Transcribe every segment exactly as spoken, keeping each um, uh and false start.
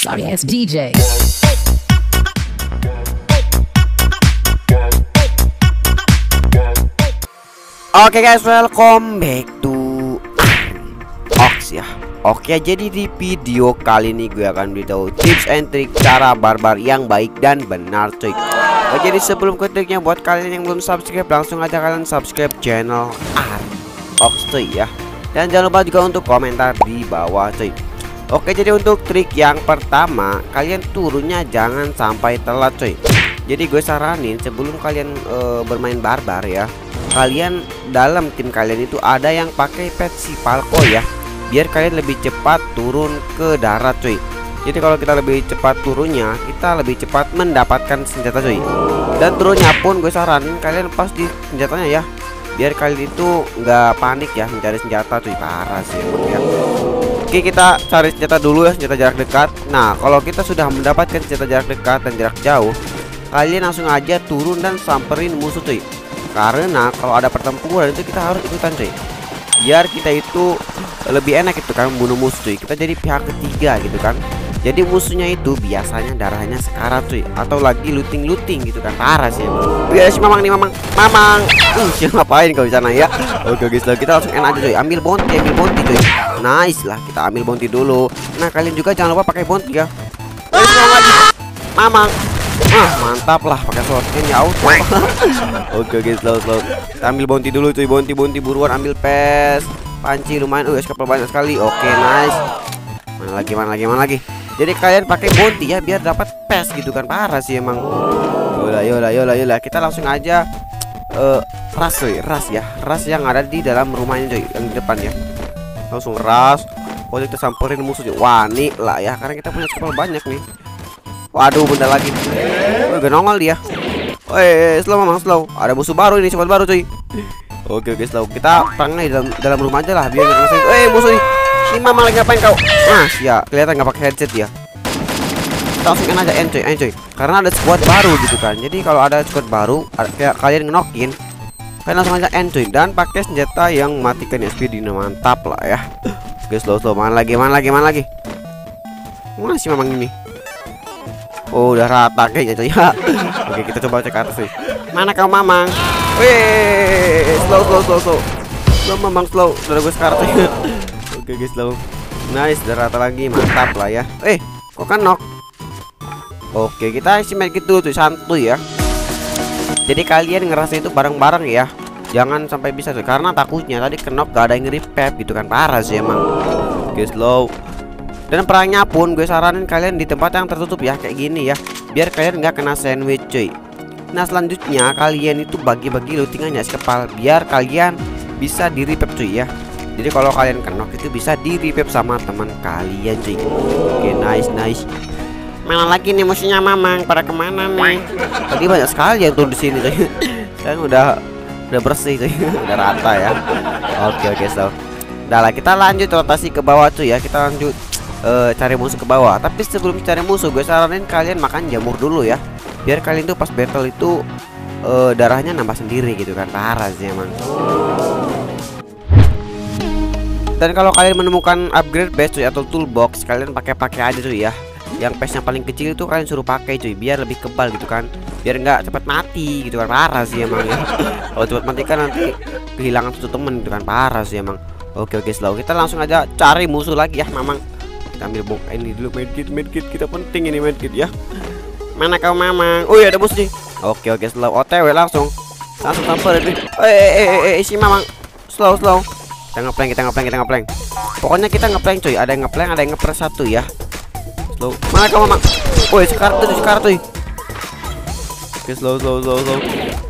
Sorry ass D J. Oke guys, welcome back to Ox ya. Oke, jadi di video kali ini gue akan beritahu tips and trik cara barbar yang baik dan benar cuy. Oke, jadi sebelum ke triknya, buat kalian yang belum subscribe, langsung aja kalian subscribe channel Ox cuy ya. Dan jangan lupa juga untuk komentar di bawah cuy. Oke, jadi untuk trik yang pertama, kalian turunnya jangan sampai telat cuy. Jadi gue saranin sebelum kalian uh, bermain barbar ya, kalian dalam tim kalian itu ada yang pakai pet si Falco ya, biar kalian lebih cepat turun ke darat cuy. Jadi kalau kita lebih cepat turunnya, kita lebih cepat mendapatkan senjata cuy. Dan turunnya pun gue saranin kalian pas di senjatanya ya, biar kalian itu nggak panik ya mencari senjata cuy. Parah sih emang ya. Oke, kita cari senjata dulu ya, senjata jarak dekat. Nah, kalau kita sudah mendapatkan senjata jarak dekat dan jarak jauh, kalian langsung aja turun dan samperin musuh cuy. Karena kalau ada pertempuran itu kita harus ikutan cuy, biar kita itu lebih enak itu kan membunuh musuh cuy. Kita jadi pihak ketiga gitu kan. Jadi musuhnya itu biasanya darahnya sekarat cuy, atau lagi looting-looting gitu kan. Parah sih emang. Ya si Mamang nih, Mamang. Mamang. Uh, siapa ngapain kau di sana ya? Oke guys, kita langsung enak aja cuy. Ambil bounty, ambil bounty cuy. Nice lah, kita ambil bounty dulu. Nah, kalian juga jangan lupa pakai bounty ya. Terus lagi. Mamang. Ah, mantap lah pakai shotgun ya auto. Oke guys, slow slow. Kita ambil bounty dulu cuy, bounty bounty buruan, ambil pes. Panci lumayan, uh, escape banyak sekali. Oke, nice. Mana lagi, mana lagi, mana lagi. Jadi kalian pakai bounty ya biar dapat pes gitu kan. Parah sih emang. Yolah, yolah, yolah, yolah. Kita langsung aja uh, ras cuy, ras ya. Ras yang ada di dalam rumahnya cuy, yang di depan ya. Langsung ras. Oh, kita samperin musuh cuy. Wah, nih lah ya, karena kita punya escape banyak nih. Waduh, benda lagi. Oh, gak nongol dia. Woi, slow Mamang, slow. Ada musuh baru ini, sobat baru cuy. Oke oke, slow. Kita perangnya di dalam, dalam rumah aja lah biar nggak ngerasain. Eh, musuh nih. Ini Mamang lagi ngapain kau? Nah, ya kelihatan nggak pakai headset ya. Kita langsung aja end cuy, end cuy. Karena ada squad baru gitu kan. Jadi kalau ada squad baru, ada, kayak kalian ngenokin, kalian langsung aja end cuy. Dan pakai senjata yang matikan S P D. Mantap lah ya. Oke, slow slow. Mana lagi, mana lagi, mana lagi? Mana sih Mamang ini? Oh, udah rata kayaknya cuy ya. Oke, kita coba cek atas sih. Mana kau Mamang? Wih, slow slow slow slow. Slow Mamang, slow. Udah gue sekarang cuy. Oke guys, slow. Nice, udah rata lagi, mantap lah ya. Eh, kok kan knock? Oke, kita isi medkit dulu tuh, santuy ya. Jadi kalian ngerasa itu bareng-bareng ya. Jangan sampai bisa tuh, karena takutnya tadi kenok gak ada yang nge-repap gitu kan. Parah sih emang. Oke, slow. Dan perangnya pun gue saranin kalian di tempat yang tertutup ya, kayak gini ya, biar kalian nggak kena sandwich cuy. Nah, selanjutnya kalian itu bagi-bagi lootingannya sekepal, biar kalian bisa di repap cuy ya. Jadi kalau kalian kenok itu bisa di repap sama teman kalian cuy. Oke, nice nice. Mana lagi nih musuhnya Mamang? Pada kemana nih? Tadi banyak sekali yang turun di sini cuy. Sekarang udah udah bersih cuy. Udah rata ya. Oke oke, so udah lah, kita lanjut rotasi ke bawah cuy ya. Kita lanjut Uh, cari musuh ke bawah. Tapi sebelum cari musuh, gue saranin kalian makan jamur dulu ya, biar kalian tuh pas battle itu uh, darahnya nambah sendiri gitu kan. Parah sih emang. Dan kalau kalian menemukan upgrade base cuy atau toolbox, kalian pakai-pakai aja cuy ya. Yang base yang paling kecil itu kalian suruh pakai cuy, biar lebih kebal gitu kan, biar nggak cepat mati gitu kan. Parah sih emang ya. Kalau cepat mati kan nanti kehilangan satu temen gitu kan. Parah sih emang. Oke oke, slow. Kita langsung aja cari musuh lagi ya Mamang. Kita ambil bom ini dulu, medkit, medkit kita penting ini medkit ya. Mana kau Mamang? Oh iya, ada musuh nih. Oke oke, slow. O T W langsung. Langsung sampai ini. Eh eh eh eh si Mamang. Slow slow. Kita ngeplank, kita ngeplank, kita ngeplank. Pokoknya kita ngeplank cuy. Ada yang ngeplank, ada yang ngepres satu ya. Slow. Mana kau Mamang? Woi, sekarang tuh, sekarang tuh. Oke, slow slow slow slow.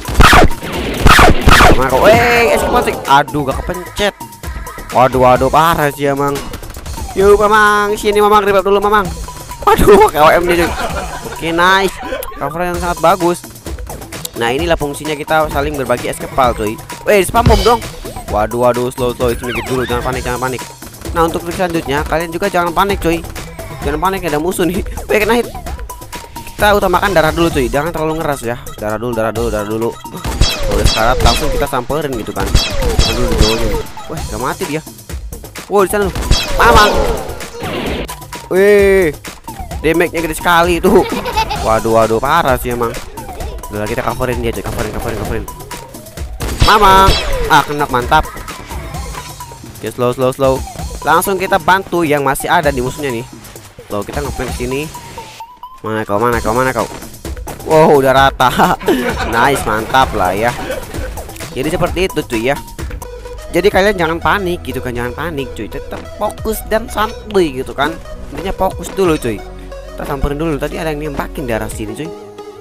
Mana kau? Eh, escape. Aduh, gak kepencet. Waduh waduh, parah sih emang. Yuk Mamang, sini Mamang, repap dulu Mamang. Waduh, K O M nya cuy. Oke, nice. Cover yang sangat bagus. Nah, inilah fungsinya kita saling berbagi escape cuy. Weh, spam bom dong. Waduh waduh, slow slow, sedikit dulu, jangan panik, jangan panik. Nah, untuk trik selanjutnya kalian juga jangan panik cuy. Jangan panik, ada musuh nih. Weh, kena hit. Kita utamakan darah dulu cuy, jangan terlalu ngeras ya. Darah dulu, darah dulu, darah dulu. Udah sekarang langsung kita samperin gitu kan. Aduh, dulu. Wah, gak mati dia. Wow, di sana loh. Mamang. Wih. D Damage-nya gede sekali tuh. Waduh waduh parah sih emang. Udah kita coverin dia, coverin coverin coverin. Mamang. Ah, kena, mantap. Oke, slow slow slow. Langsung kita bantu yang masih ada di musuhnya nih. Loh, kita nge-flank sini. Mana kau? Mana kau? Mana kau? Wow, udah rata. Nice, mantap lah ya. Jadi seperti itu cuy ya. Jadi kalian jangan panik gitu kan, jangan panik cuy. Tetap fokus dan santuy gitu kan. Intinya fokus dulu cuy. Kita samperin dulu. Tadi ada yang nembakin di arah sini cuy.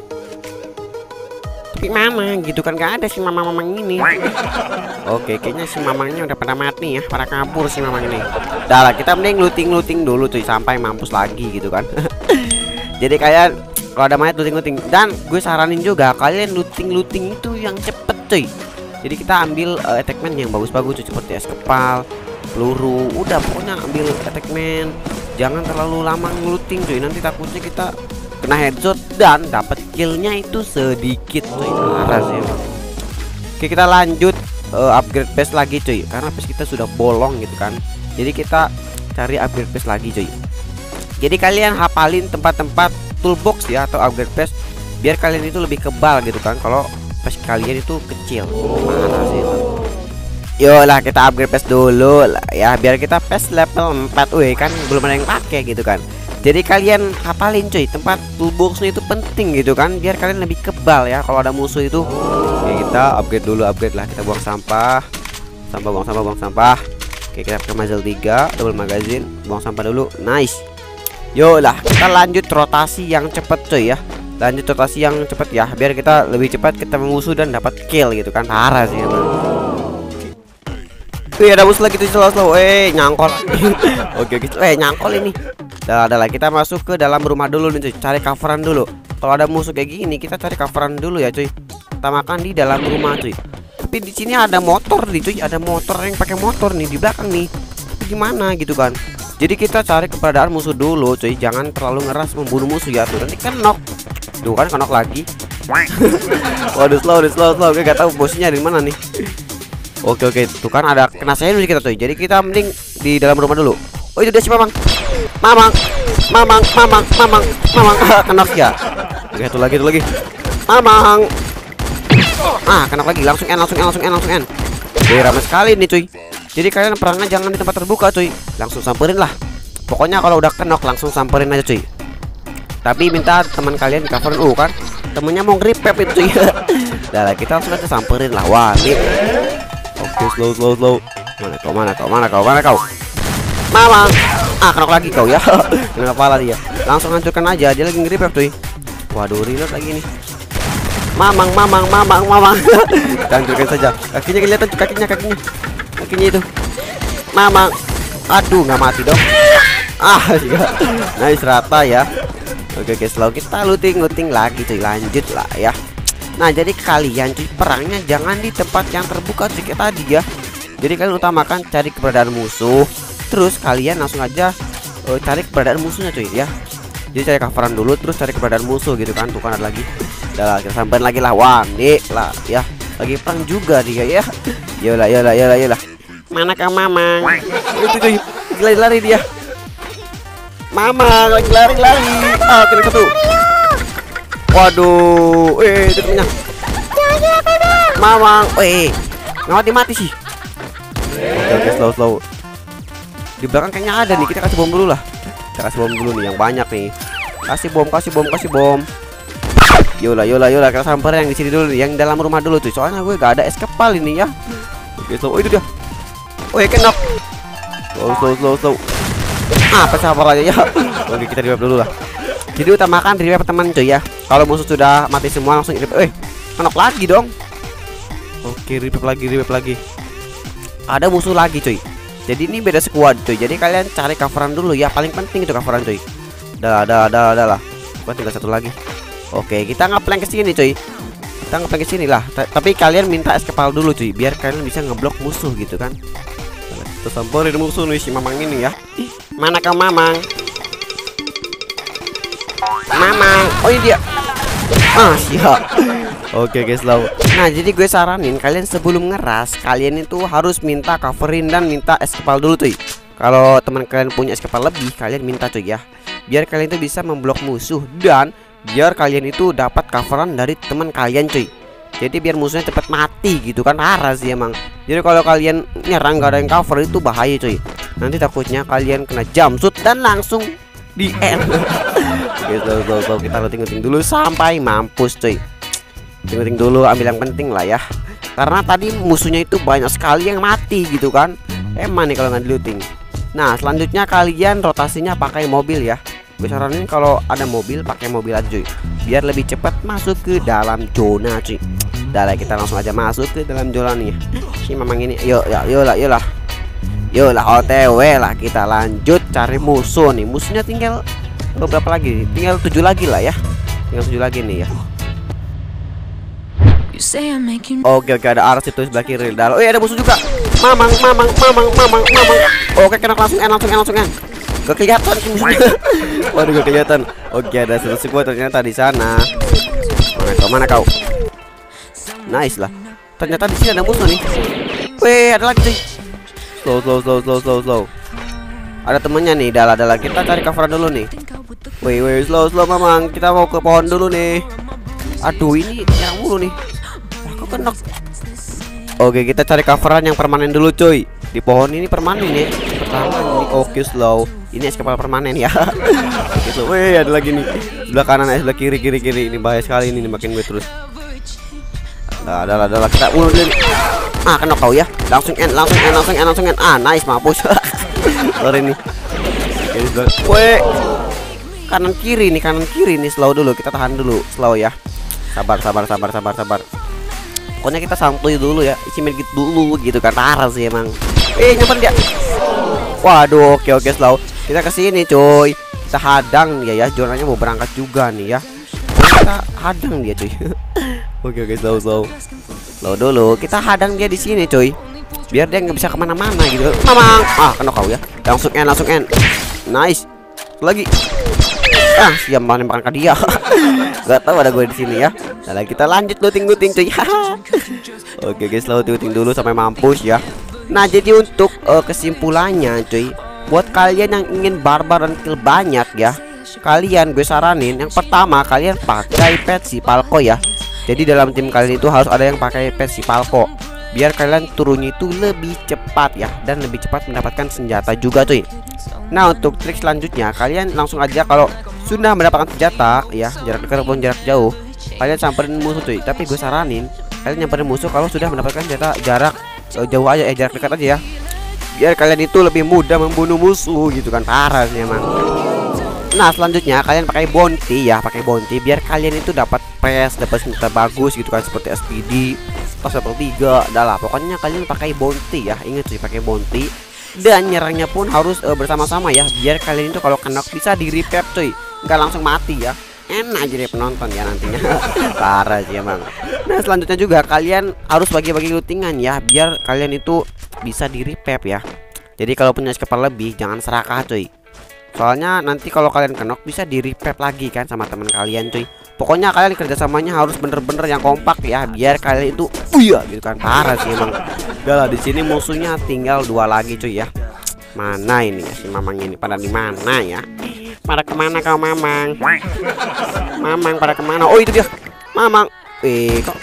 Tapi mama gitu kan, gak ada si mamang-mamang ini. Oke, kayaknya si mamangnya udah pada mati ya, pada kabur si mamang ini. Udah lah, kita mending looting-looting dulu cuy sampai mampus lagi gitu kan. Jadi kalian kalau ada mayat looting-looting, dan gue saranin juga kalian looting-looting itu yang cepet cuy. Jadi kita ambil uh, attackman yang bagus-bagus cuy, seperti es kepal, peluru, udah pokoknya ambil attackman. Jangan terlalu lama ngelooting cuy, nanti takutnya kita kena headshot dan dapat killnya itu sedikit cuy. Parah sih emang. Oke, kita lanjut uh, upgrade base lagi cuy, karena base kita sudah bolong gitu kan. Jadi kita cari upgrade base lagi cuy. Jadi kalian hafalin tempat-tempat toolbox ya atau upgrade base biar kalian itu lebih kebal gitu kan kalau base kalian itu kecil. Parah sih emang. Yolah, kita upgrade base dulu lah ya biar kita base level empat. Wih, kan belum ada yang pakai gitu kan. Jadi kalian hafalin cuy, tempat toolboxnya itu penting gitu kan, biar kalian lebih kebal ya kalau ada musuh itu. Oke, kita upgrade dulu, upgrade lah. Kita buang sampah, sampah buang sampah buang sampah. Oke, kita pakai muzzle tiga, double magazine, buang sampah dulu. Nice. Yo lah, kita lanjut rotasi yang cepet cuy ya. Lanjut rotasi yang cepet ya, biar kita lebih cepat ketemu musuh dan dapat kill gitu kan. Parah sih emang. Wih, ada musuh lagi tuh, slow slow. Eh, nyangkol. Oke gitu. Eh, nyangkol ini. Dah, dah lah, kita masuk ke dalam rumah dulu nih cuy. Cari coveran dulu. Kalau ada musuh kayak gini, kita cari coveran dulu ya cuy. Kita makan di dalam rumah cuy. Tapi di sini ada motor nih cuy, ada motor yang pakai motor nih di belakang nih. Tapi gimana gitu kan? Jadi kita cari keberadaan musuh dulu cuy. Jangan terlalu ngeras membunuh musuh ya tuh. Nanti kan knock. Tuh kan knock lagi. Waduh, slow, slow, slow. Gue gak tahu bosnya di mana nih. Oke oke, tuh kan ada kena sandwich kita cuy. Jadi kita mending di dalam rumah dulu. Oh, itu dia si mamang. Mamang, mamang, mamang, mamang, mamang. Kena ya. Oke, itu lagi, itu lagi. Mamang. Ah, kena lagi. Langsung N, langsung N, langsung N, langsung N. Oke, ramai sekali nih cuy. Jadi kalian perangnya jangan di tempat terbuka cuy. Langsung samperin lah. Pokoknya kalau udah kenok langsung samperin aja cuy. Tapi minta teman kalian di coverin. Uh kan, temennya mau gripep itu cuy. Dah lah, kita langsung aja samperin lah. Wah, nih. Oke, slow, slow, slow. Mana kau, mana kau, mana kau, mana kau? Mamang. Ah, kenok lagi kau ya. Kena kepala dia. Langsung hancurkan aja, dia lagi nge-revive cuy. Waduh, reload lagi nih. Mamang, mamang, mamang, mamang. Kita hancurkan saja. Kakinya kelihatan, kakinya, kakinya. Kakinya itu. Mamang. Aduh, nggak mati dong. Ah, ya. Nice, rata ya. Oke, guys, slow, kita looting-looting lagi cuy. Lanjut lah ya. Nah, jadi kalian cuy perangnya jangan di tempat yang terbuka cuy kayak tadi ya. Jadi kalian utamakan cari keberadaan musuh. Terus kalian langsung aja uh, cari keberadaan musuhnya cuy ya. Jadi cari coveran dulu, terus cari keberadaan musuh gitu kan. Tuh kan ada lagi. Udah lah, kita sampein lagi lah. Wah, nih lah ya. Lagi perang juga dia ya. Yolah, yolah, yolah, yolah. Mana kau mamang? Itu cuy, lari-lari dia. Mamang lagi lari-lari. Ah, kena satu. Waduh, eh itu temennya. Mamang, eh nggak mati-mati sih. Oke, oke, slow, slow. Di belakang kayaknya ada nih, kita kasih bom dulu lah. Kita kasih bom dulu nih yang banyak nih. Kasih bom, kasih bom, kasih bom. Yolah, yolah, yolah, kita samperin yang di sini dulu nih, yang dalam rumah dulu tuh. Soalnya gue gak ada es kepal ini ya. Oke, slow. Oh, itu dia. Oh, ya kenok. Slow, slow, slow, slow. Ah, pecah aja ya. Oke, kita revive dulu lah. Jadi utamakan revive teman cuy ya. Kalau musuh sudah mati semua langsung revive. Eh, kenok lagi dong. Oke, revive lagi, revive lagi. Ada musuh lagi cuy. Jadi ini beda squad cuy. Jadi kalian cari coveran dulu ya. Paling penting itu coveran cuy. Dah, dah, dah, dah lah. Buat tinggal satu lagi. Oke, kita ngeplank ke sini cuy. Kita ngeplank ke sini lah. Tapi kalian minta es kepal dulu cuy, biar kalian bisa ngeblok musuh gitu kan. Kita samperin musuh nih si mamang ini ya. Mana kau mamang? Mamang. Oh, ini dia. Ah, siap. Oke guys, slow. Nah, jadi gue saranin kalian sebelum ngeras, kalian itu harus minta coverin dan minta es kepal dulu cuy. Kalau teman kalian punya es kepal lebih, kalian minta cuy ya. biar kalian itu bisa memblok musuh dan biar kalian itu dapat coveran dari teman kalian cuy. Jadi biar musuhnya cepat mati gitu kan, parah sih emang. Jadi kalau kalian nyerang gak ada yang cover itu bahaya cuy. Nanti takutnya kalian kena jump shoot dan langsung di end. Gitu, so, so, kita looting-looting dulu sampai mampus cuy. Looting dulu, ambil yang penting lah ya. Karena tadi musuhnya itu banyak sekali yang mati gitu kan. Emang nih kalau nggak di looting. Nah selanjutnya kalian rotasinya pakai mobil ya. Gue saranin kalau ada mobil pakai mobil aja cuy, biar lebih cepat masuk ke dalam zona cuy. Dah lah, kita langsung aja masuk ke dalam zona nih. Si memang ini, yuk ya, yuk lah, yuk lah, yuk lah, O T W lah, kita lanjut cari musuh nih. Musuhnya tinggal beberapa lagi, tinggal tujuh lagi lah ya, tinggal tujuh lagi nih ya. Oke oke, ada arah situ sebelah kiri. Dalam, oh iya ada musuh juga. Mamang, mamang, mamang, mamang, mamang. Oke, kena langsung en, langsung en, langsung en. Gak kelihatan musuhnya. Waduh gak kelihatan. Oke, ada selesai gua ternyata di sana. Mana kau? Mana kau? Nice lah. Ternyata di sini ada musuh nih. Weh, ada lagi cuy. Slow, slow, slow, slow, slow, slow. Ada temennya nih. Dalah, dalah. Kita cari cover dulu nih. Weh, weh, slow, slow, mamang. Kita mau ke pohon dulu nih. Aduh, ini nyerang mulu nih. Wah, kok kena. Oke, kita cari coveran yang permanen dulu cuy. Di pohon ini permanen ya. Pertama ini oke slow. Ini es kepala permanen ya. Oke slow. Wih, ada lagi nih. Sebelah kanan, sebelah kiri, kiri, kiri. Ini bahaya sekali ini, makin gue terus. Nah, adalah, adalah kita bunuh diri. Ah, kena kau ya. Langsung end, langsung end, langsung end, langsung end. Ah, nice, mampus. Sorry nih. Wih. Kanan kiri nih, kanan kiri nih, slow dulu. Kita tahan dulu, slow ya. Sabar, sabar, sabar, sabar, sabar. Pokoknya kita santuy dulu ya, isi medkit dulu gitu kan, parah sih emang. Eh nyamper dia. Waduh, oke oke slow. Kita kesini cuy, kita hadang dia ya, zonanya mau berangkat juga nih ya. Kita hadang dia cuy. Oke oke slow slow. Slow dulu, kita hadang dia di sini cuy, biar dia nggak bisa kemana-mana gitu. Mamang, ah kena kau ya. Langsung end, langsung end. Nice. Lagi. Ah, siap menembakkan ke dia. Gak tahu ada gue di sini ya. Nah, kita lanjut looting-looting cuy. Oke guys, looting dulu sampai mampus ya. Nah, jadi untuk uh, kesimpulannya cuy, buat kalian yang ingin barbar dan kill banyak ya, kalian gue saranin yang pertama kalian pakai pet si Falco ya. Jadi dalam tim kalian itu harus ada yang pakai pet si Falco, biar kalian turunnya itu lebih cepat ya, dan lebih cepat mendapatkan senjata juga cuy. Nah, untuk trik selanjutnya kalian langsung aja kalau sudah mendapatkan senjata ya, jarak dekat maupun jarak jauh, kalian samperin musuh cuy. Tapi gue saranin kalian nyamperin musuh kalau sudah mendapatkan senjata jarak uh, jauh aja, eh jarak dekat aja ya, biar kalian itu lebih mudah membunuh musuh gitu kan, parah sih emang. Nah selanjutnya kalian pakai bounty ya, pakai bounty biar kalian itu dapat pes, dapat senjata bagus gitu kan, seperti S P D, pas level tiga, dah lah pokoknya kalian pakai bounty ya, ingat sih pakai bounty. Dan nyerangnya pun harus uh, bersama-sama ya, biar kalian itu kalau kena bisa di revive cuy, nggak langsung mati ya. Enak jadi penonton ya nantinya. Parah sih emang. Nah selanjutnya juga kalian harus bagi-bagi lootingan ya, biar kalian itu bisa di revive ya. Jadi kalau punya kepala lebih jangan serakah cuy, soalnya nanti kalau kalian kenok bisa di revive lagi kan sama teman kalian cuy. Pokoknya kalian kerjasamanya harus bener-bener yang kompak ya, biar kalian itu uya gitu kan, parah sih emang. Udah lah, di sini musuhnya tinggal dua lagi cuy ya. Mana ini ya si mamang ini, pada di mana ya? Pada kemana kau mamang? Mamang pada kemana? Oh itu dia mamang. Eh kok?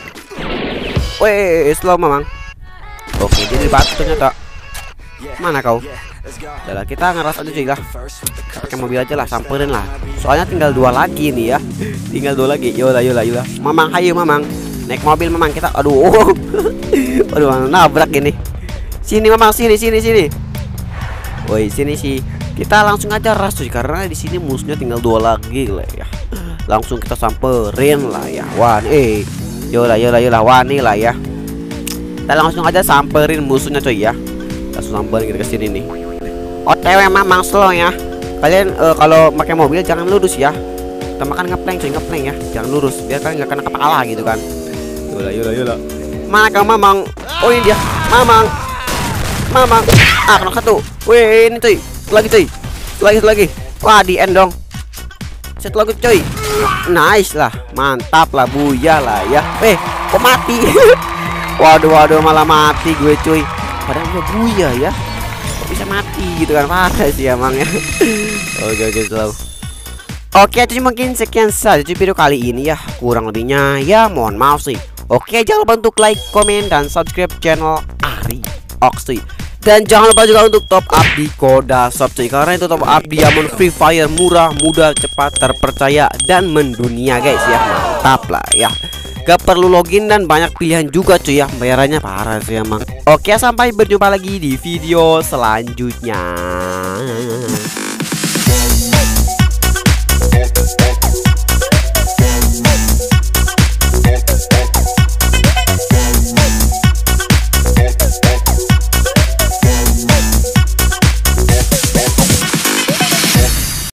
Weh slow mamang. Oke jadi batu ternyata. Mana kau? Udah lah, kita ngeras aja cuy lah. Pakai mobil aja lah, samperin lah. Soalnya tinggal dua lagi nih ya. Tinggal dua lagi. Yolah yolah yolah. Mamang ayo mamang. Naik mobil mamang kita. Aduh. Aduh nabrak ini. Sini mamang, sini sini sini. Woi sini sih. Kita langsung aja ras cuy, karena di sini musuhnya tinggal dua lagi lah ya. Langsung kita samperin lah ya. Wah eh. Yolah yolah yolah wani lah ya. Kita langsung aja samperin musuhnya cuy ya. Langsung samperin kita ke sini nih. O T W mamang slow ya. Kalian uh, kalau pakai mobil jangan lurus ya. Kita makan ngeplank cuy, ngeplank ya. Jangan lurus biar kalian nggak kena kepala gitu kan. Yolah yolah yolah. Mana kau mamang? Oh ini dia, mamang. Mamang. Ah kena satu. Wih ini cuy. Lagi cuy. Lagi lagi. Wah di end dong. Set lagi cuy. Nice lah. Mantap lah, buya lah ya. Eh kok mati? Waduh waduh malah mati gue cuy. Padahal gue buya ya, kok bisa mati gitu kan, parah sih emang ya. Oke oke slow. Oke, jadi mungkin sekian saja video kali ini ya. Kurang lebihnya ya mohon maaf sih. Oke, jangan lupa untuk like, komen, dan subscribe channel Ari Oxy. Dan jangan lupa juga untuk top up di Koda Shop cuy, karena itu top up diamond Free Fire murah, mudah, cepat, terpercaya, dan mendunia guys ya. Mantap lah ya. Gak perlu login dan banyak pilihan juga cuy ya. Bayarannya parah sih emang. Oke, sampai berjumpa lagi di video selanjutnya.